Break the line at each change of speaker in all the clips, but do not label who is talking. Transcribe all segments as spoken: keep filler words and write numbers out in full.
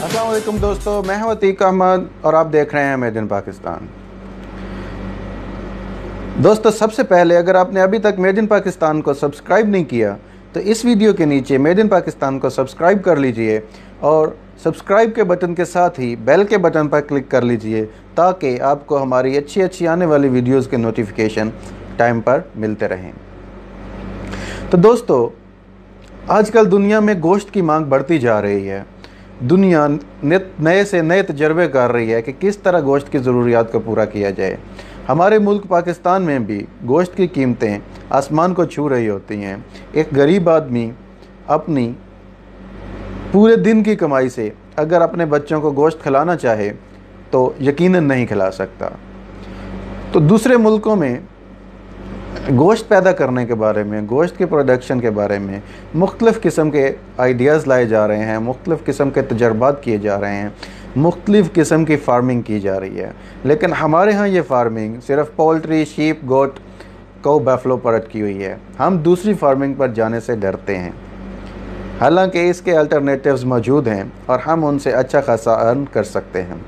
अस्सलाम वालेकुम दोस्तों, मैं हूं अतीक अहमद और आप देख रहे हैं मेड इन पाकिस्तान। दोस्तों, सबसे पहले अगर आपने अभी तक मेड इन पाकिस्तान को सब्सक्राइब नहीं किया तो इस वीडियो के नीचे मेड इन पाकिस्तान को सब्सक्राइब कर लीजिए और सब्सक्राइब के बटन के साथ ही बेल के बटन पर क्लिक कर लीजिए ताकि आपको हमारी अच्छी अच्छी आने वाली वीडियोस के नोटिफिकेशन टाइम पर मिलते रहें। तो दोस्तों, आजकल दुनिया में गोश्त की मांग बढ़ती जा रही है। दुनिया नए से नए तजर्बे कर रही है कि किस तरह गोश्त की ज़रूरियात को पूरा किया जाए। हमारे मुल्क पाकिस्तान में भी गोश्त की कीमतें आसमान को छू रही होती हैं। एक गरीब आदमी अपनी पूरे दिन की कमाई से अगर अपने बच्चों को गोश्त खिलाना चाहे तो यकीनन नहीं खिला सकता। तो दूसरे मुल्कों में गोश्त पैदा करने के बारे में, गोश्त के प्रोडक्शन के बारे में मुख्तलिफ़ किस्म के आइडियाज़ लाए जा रहे हैं, मुख्तलिफ़ किस्म के तजर्बात किए जा रहे हैं, मुख्तलिफ़ किस्म की फार्मिंग की जा रही है। लेकिन हमारे यहाँ ये फार्मिंग सिर्फ पोल्ट्री, शीप, गोट, कौ, बैफलो पर अटकी हुई है। हम दूसरी फार्मिंग पर जाने से डरते हैं, हालांकि इसके अल्टरनेटिव्स मौजूद हैं और हम उनसे अच्छा खासा अर्न कर सकते हैं।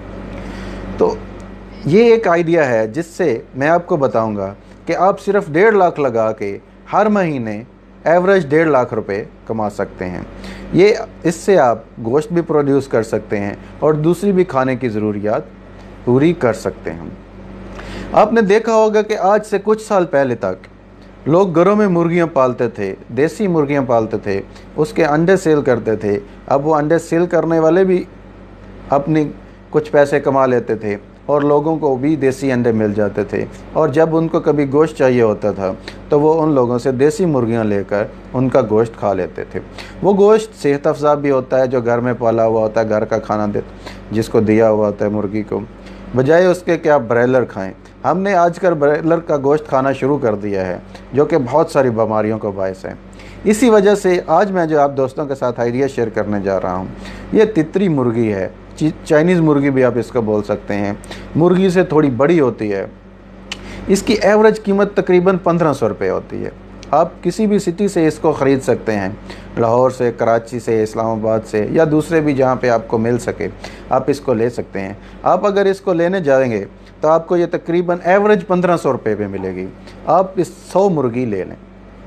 तो ये एक आइडिया है जिससे मैं आपको बताऊंगा कि आप सिर्फ डेढ़ लाख लगा के हर महीने एवरेज डेढ़ लाख रुपए कमा सकते हैं। ये इससे आप गोश्त भी प्रोड्यूस कर सकते हैं और दूसरी भी खाने की ज़रूरियात पूरी कर सकते हैं। आपने देखा होगा कि आज से कुछ साल पहले तक लोग घरों में मुर्गियां पालते थे, देसी मुर्गियां पालते थे, उसके अंडे सेल करते थे। अब वो अंडे सेल करने वाले भी अपनी कुछ पैसे कमा लेते थे और लोगों को भी देसी अंडे मिल जाते थे। और जब उनको कभी गोश्त चाहिए होता था तो वो उन लोगों से देसी मुर्गियां लेकर उनका गोश्त खा लेते थे। वो गोश्त सेहत अफ़ज़ा भी होता है, जो घर में पाला हुआ होता है, घर का खाना दे जिसको दिया हुआ होता है मुर्गी को, बजाय उसके कि आप ब्रॉयलर खाएँ। हमने आजकल ब्रॉयलर का गोश्त खाना शुरू कर दिया है, जो कि बहुत सारी बीमारियों का बायस है। इसी वजह से आज मैं जो आप दोस्तों के साथ आइडिया शेयर करने जा रहा हूँ, ये तितरी मुर्गी है। चाइनीज़ मुर्गी भी आप इसको बोल सकते हैं। मुर्गी से थोड़ी बड़ी होती है। इसकी एवरेज कीमत तकरीबन पंद्रह सौ रुपये होती है। आप किसी भी सिटी से इसको ख़रीद सकते हैं, लाहौर से, कराची से, इस्लामाबाद से या दूसरे भी जहाँ पे आपको मिल सके आप इसको ले सकते हैं। आप अगर इसको लेने जाएंगे तो आपको ये तकरीबन एवरेज पंद्रह सौ रुपये में मिलेगी। आप इस सौ मुर्गी ले लें।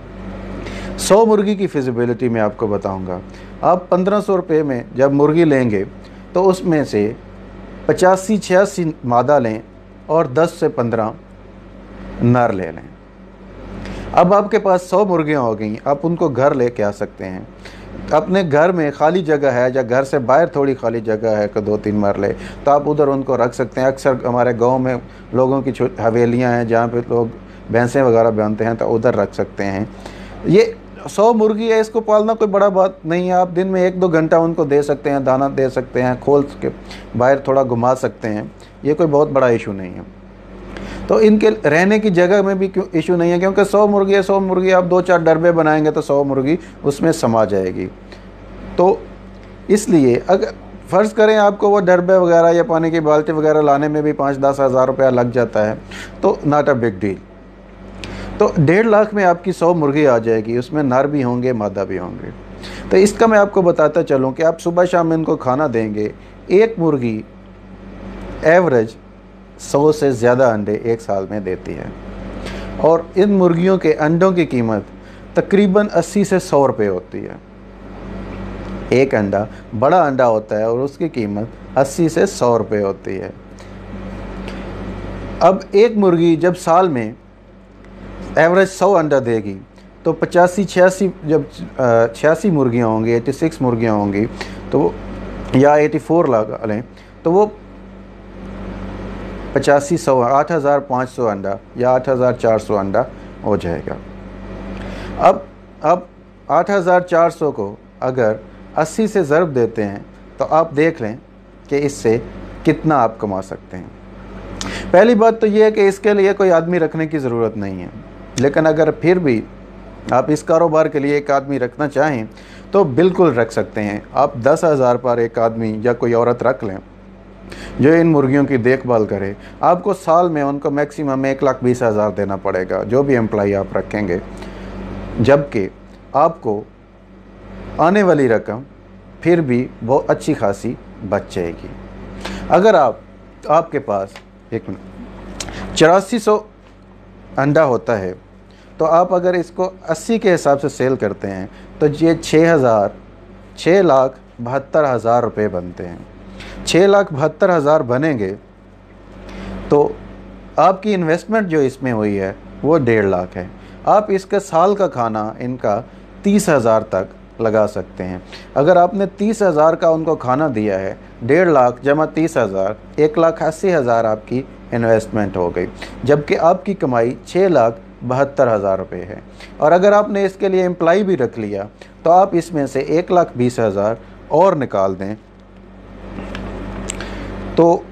सौ मुर्गी की फिजिबिलिटी मैं आपको बताऊँगा। आप पंद्रह सौ रुपये में जब मुर्गी लेंगे तो उसमें से पचासी छियासी मादा लें और दस से पंद्रह नर ले लें। अब आपके पास सौ मुर्गियां हो गई, आप उनको घर लेके आ सकते हैं। अपने घर में खाली जगह है या घर से बाहर थोड़ी खाली जगह है कि दो तीन मरले, तो आप उधर उनको रख सकते हैं। अक्सर हमारे गांव में लोगों की हवेलियां हैं जहाँ पे लोग भैंसें वगैरह बांधते हैं, तो उधर रख सकते हैं। ये सौ मुर्गी है, इसको पालना कोई बड़ा बात नहीं है। आप दिन में एक दो घंटा उनको दे सकते हैं, दाना दे सकते हैं, खोल के बाहर थोड़ा घुमा सकते हैं। ये कोई बहुत बड़ा इशू नहीं है। तो इनके रहने की जगह में भी क्यों इशू नहीं है, क्योंकि सौ मुर्गी है, सौ मुर्गी आप दो चार डरबे बनाएंगे तो सौ मुर्गी उसमें समा जाएगी। तो इसलिए अगर फ़र्ज़ करें आपको वो डरबे वगैरह या पानी की बाल्टी वगैरह लाने में भी पाँच दस हज़ार रुपया लग जाता है, तो नॉट अ बिग डील। तो डेढ़ लाख में आपकी सौ मुर्गी आ जाएगी। उसमें नर भी होंगे, मादा भी होंगे। तो इसका मैं आपको बताता चलूँ कि आप सुबह शाम इनको खाना देंगे। एक मुर्गी एवरेज सौ से ज़्यादा अंडे एक साल में देती है और इन मुर्गियों के अंडों की कीमत तकरीबन अस्सी से सौ रुपये होती है। एक अंडा बड़ा अंडा होता है और उसकी कीमत अस्सी से सौ रुपये होती है। अब एक मुर्गी जब साल में एवरेज सौ अंडा देगी तो पचासी छियासी जब छियासी मुर्गियाँ होंगी, एटी सिक्स मुर्गियाँ होंगी, तो या एटी फोर लगा लें तो वो पचासी सौ आठ हज़ार पाँच सौ अंडा या आठ हज़ार चार सौ अंडा हो जाएगा। अब अब आठ हज़ार चार सौ को अगर अस्सी से ज़रब देते हैं तो आप देख लें कि इससे कितना आप कमा सकते हैं। पहली बात तो ये है कि इसके लिए कोई आदमी रखने की ज़रूरत नहीं है, लेकिन अगर फिर भी आप इस कारोबार के लिए एक आदमी रखना चाहें तो बिल्कुल रख सकते हैं। आप दस हज़ार पर एक आदमी या कोई औरत रख लें जो इन मुर्गियों की देखभाल करे। आपको साल में उनको मैक्सिमम एक लाख बीस हज़ार देना पड़ेगा, जो भी एम्प्लॉई आप रखेंगे, जबकि आपको आने वाली रकम फिर भी वो अच्छी खासी बच जाएगी। अगर आप आपके पास एक मिनट चौरासी सौ अंडा होता है, तो आप अगर इसको अस्सी के हिसाब से सेल करते हैं तो ये छः हज़ार छः लाख बहत्तर हज़ार रुपये बनते हैं। छः लाख बहत्तर हज़ार बनेंगे तो आपकी इन्वेस्टमेंट जो इसमें हुई है वो डेढ़ लाख है। आप इसके साल का खाना इनका तीस हज़ार तक लगा सकते हैं। अगर आपने तीस हज़ार का उनको खाना दिया है, डेढ़ लाख जमा तीस हज़ार, एक लाख अस्सी हज़ार आपकी इन्वेस्टमेंट हो गई, जबकि आपकी कमाई छः लाख बहत्तर हज़ार रुपये है। और अगर आपने इसके लिए एम्प्लॉय भी रख लिया तो आप इसमें से एक लाख बीस हज़ार और निकाल दें तो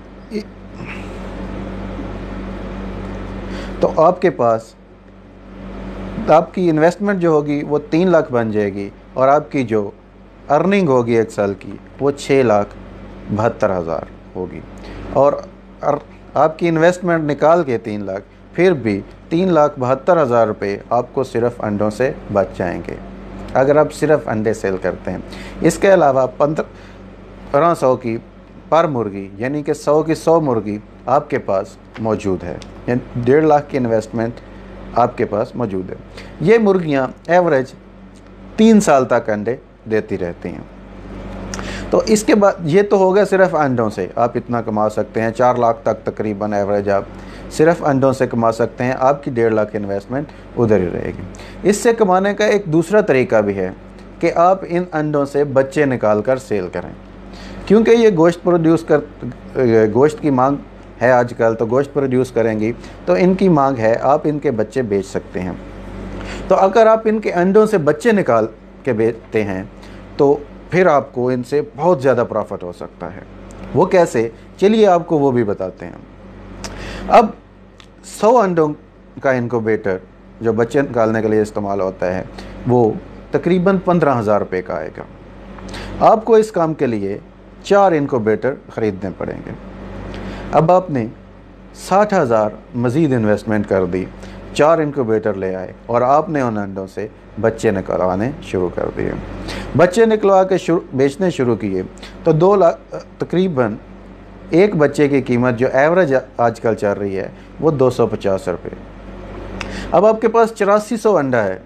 तो आपके पास आपकी इन्वेस्टमेंट जो होगी वो तीन लाख बन जाएगी और आपकी जो अर्निंग होगी एक साल की वो छः लाख बहत्तर हज़ार होगी। और आपकी इन्वेस्टमेंट निकाल के तीन लाख, फिर भी तीन लाख बहत्तर हज़ार रुपये आपको सिर्फ अंडों से बच जाएंगे अगर आप सिर्फ अंडे सेल करते हैं। इसके अलावा पंद्रह सौ की पर मुर्गी यानी कि सौ की सौ मुर्गी आपके पास मौजूद है, यानी डेढ़ लाख की इन्वेस्टमेंट आपके पास मौजूद है। ये मुर्गियां एवरेज तीन साल तक अंडे देती रहती हैं। तो इसके बाद ये तो हो गया सिर्फ अंडों से आप इतना कमा सकते हैं, चार लाख तक तकरीबन एवरेज आप सिर्फ अंडों से कमा सकते हैं। आपकी डेढ़ लाख इन्वेस्टमेंट उधर ही रहेगी। इससे कमाने का एक दूसरा तरीका भी है कि आप इन अंडों से बच्चे निकाल कर सेल करें, क्योंकि ये गोश्त प्रोड्यूस कर गोश्त की मांग है आजकल, तो गोश्त प्रोड्यूस करेंगी तो इनकी मांग है, आप इनके बच्चे बेच सकते हैं। तो अगर आप इनके अंडों से बच्चे निकाल के बेचते हैं तो फिर आपको इनसे बहुत ज़्यादा प्रॉफिट हो सकता है। वो कैसे, चलिए आपको वो भी बताते हैं। अब सौ अंडों का इनक्यूबेटर जो बच्चे निकालने के लिए इस्तेमाल होता है वो तकरीबन पंद्रह हज़ार रुपये का आएगा। आपको इस काम के लिए चार इनक्यूबेटर ख़रीदने पड़ेंगे। अब आपने साठ हज़ार मज़ीद इन्वेस्टमेंट कर दी, चार इनक्यूबेटर ले आए और आपने उन अंडों से बच्चे निकलवाने शुरू कर दिए। बच्चे निकलवा के शुरू बेचने शुरू किए तो दो लाख तकरीबन एक बच्चे की कीमत जो एवरेज आजकल चल रही है वो दो सौ पचास रुपये। अब आपके पास चौरासी सौ अंडा है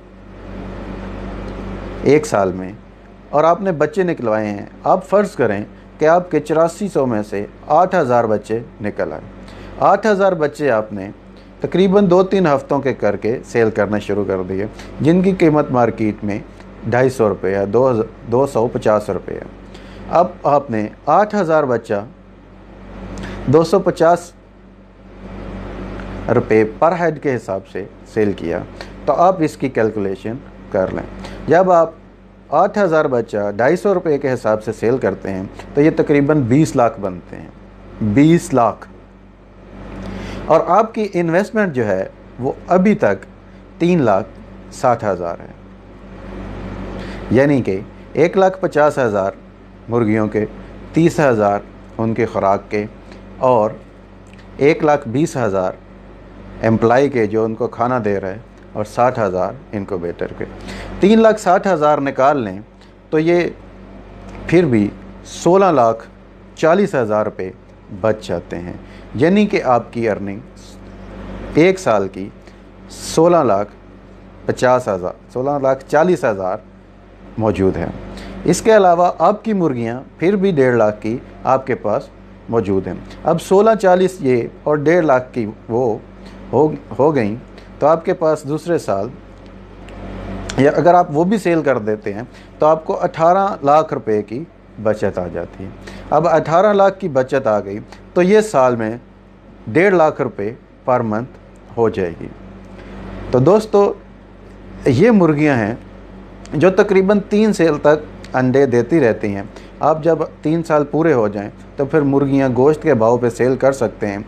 एक साल में और आपने बच्चे निकलवाए हैं। आप फ़र्ज़ करें कि आपके चौरासी सौ में से आठ हज़ार बच्चे निकल आए। आठ हज़ार बच्चे आपने तकरीबन दो तीन हफ्तों के करके सेल करना शुरू कर दिए, जिनकी कीमत मार्केट में ढाई सौ रुपये है, दो दो सौ पचास रुपये है। अब आपने आठ हज़ार बच्चा दो सौ पचास रुपये पर हेड के हिसाब से सेल किया तो आप इसकी कैलकुलेशन कर लें। जब आप आठ हज़ार बच्चा ढाई सौ रुपये के हिसाब से सेल करते हैं तो ये तकरीबन बीस लाख बनते हैं, बीस लाख। और आपकी इन्वेस्टमेंट जो है वो अभी तक तीन लाख साठ हज़ार है, यानी कि एक लाख पचास हज़ार मुर्गियों के, तीस हज़ार उनके खुराक के और एक लाख बीस हज़ार एम्प्लॉय के जो उनको खाना दे रहे हैं और साठ हज़ार इनक्यूबेटर के। तीन लाख साठ हज़ार निकाल लें तो ये फिर भी सोलह लाख चालीस हज़ार रुपये बच जाते हैं, यानी कि आपकी अर्निंग एक साल की सोलह लाख पचास हज़ार सोलह लाख चालीस हज़ार मौजूद है। इसके अलावा आपकी मुर्गियां फिर भी डेढ़ लाख की आपके पास मौजूद हैं। अब सोलह चालीस ये और डेढ़ लाख की वो हो हो गई तो आपके पास दूसरे साल या अगर आप वो भी सेल कर देते हैं तो आपको अठारह लाख रुपए की बचत आ जाती है। अब अठारह लाख की बचत आ गई तो ये साल में डेढ़ लाख रुपए पर मंथ हो जाएगी। तो दोस्तों ये मुर्गियां हैं जो तकरीबन तीन साल तक अंडे देती रहती हैं। आप जब तीन साल पूरे हो जाएं तो फिर मुर्गियां गोश्त के भाव पे सेल कर सकते हैं।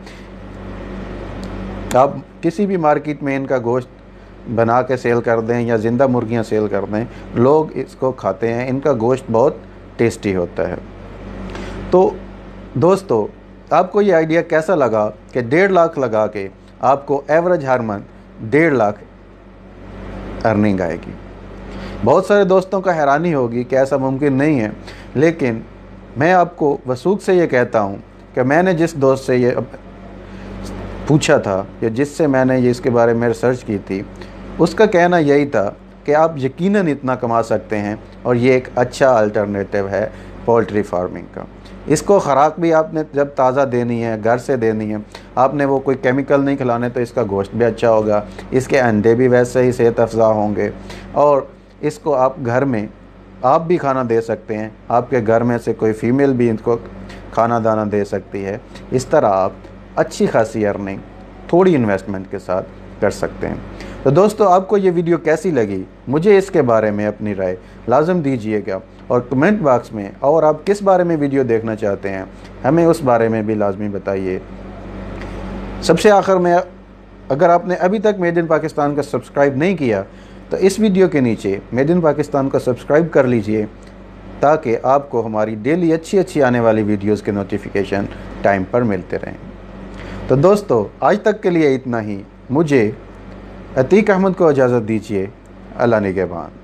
आप किसी भी मार्केट में इनका गोश्त बना के सेल कर दें या ज़िंदा मुर्गियां सेल कर दें, लोग इसको खाते हैं। इनका गोश्त बहुत टेस्टी होता है। तो दोस्तों आपको ये आइडिया कैसा लगा कि डेढ़ लाख लगा के आपको एवरेज हर मंथ डेढ़ लाख अर्निंग आएगी। बहुत सारे दोस्तों को हैरानी होगी कि ऐसा मुमकिन नहीं है, लेकिन मैं आपको वसूख से ये कहता हूँ कि मैंने जिस दोस्त से ये पूछा था या जिससे मैंने ये इसके बारे में रिसर्च की थी, उसका कहना यही था कि आप यकीनन इतना कमा सकते हैं और ये एक अच्छा अल्टरनेटिव है पोल्ट्री फार्मिंग का। इसको ख़ुराक भी आपने जब ताज़ा देनी है, घर से देनी है, आपने वो कोई केमिकल नहीं खिलाने, तो इसका गोश्त भी अच्छा होगा, इसके अंडे भी वैसे ही सेहत अफ़ज़ा होंगे, और इसको आप घर में आप भी खाना दे सकते हैं, आपके घर में से कोई फ़ीमेल भी इनको खाना दाना दे सकती है। इस तरह आप अच्छी खासी अर्निंग थोड़ी इन्वेस्टमेंट के साथ कर सकते हैं। तो दोस्तों, आपको ये वीडियो कैसी लगी, मुझे इसके बारे में अपनी राय लाजम दीजिएगा, और कमेंट बॉक्स में और आप किस बारे में वीडियो देखना चाहते हैं हमें उस बारे में भी लाजमी बताइए। सबसे आखिर में, अगर आपने अभी तक मेड इन पाकिस्तान को सब्सक्राइब नहीं किया तो इस वीडियो के नीचे मेड इन पाकिस्तान को सब्सक्राइब कर लीजिए, ताकि आपको हमारी डेली अच्छी अच्छी आने वाली वीडियोस के नोटिफिकेशन टाइम पर मिलते रहें। तो दोस्तों, आज तक के लिए इतना ही। मुझे अतीक अहमद को इजाज़त दीजिए। अल्लाह निगहबान।